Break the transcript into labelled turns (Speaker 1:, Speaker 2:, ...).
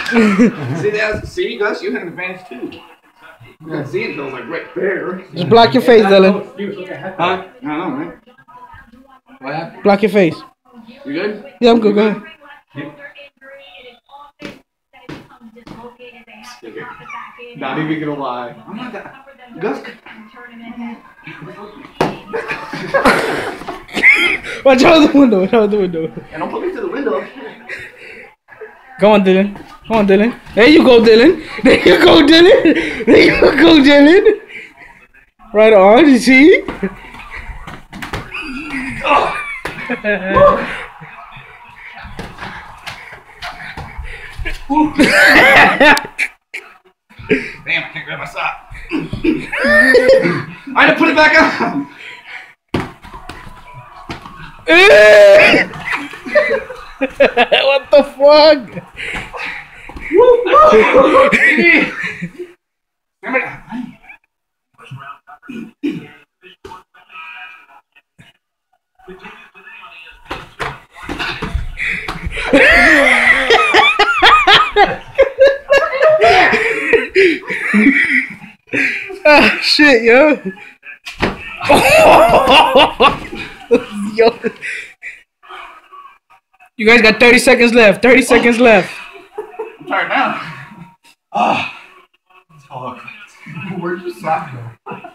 Speaker 1: See, Gus, you had an advantage too. You got seeing those like right there.
Speaker 2: Just block your face, Dylan.
Speaker 1: Huh? I don't know, man. What happened?
Speaker 2: Block your face.
Speaker 1: You good?
Speaker 2: Yeah, I'm good. Go ahead.
Speaker 1: Not even gonna lie. I'm not that. Gus.
Speaker 2: Watch out the window. Watch out the window.
Speaker 1: And don't put me to the window.
Speaker 2: Come on, Dylan. Come on, Dylan. There you go, Dylan. There you go, Dylan. There you go, Dylan. Right on. You see?
Speaker 1: Oh. Damn, I can't grab my sock. I had to put it back on.
Speaker 2: What the fuck? Ah, shit, yo. Yo. You guys got 30 seconds left. 30 seconds left.
Speaker 1: I'm tired now. Ah. Oh. Where'd your sock go?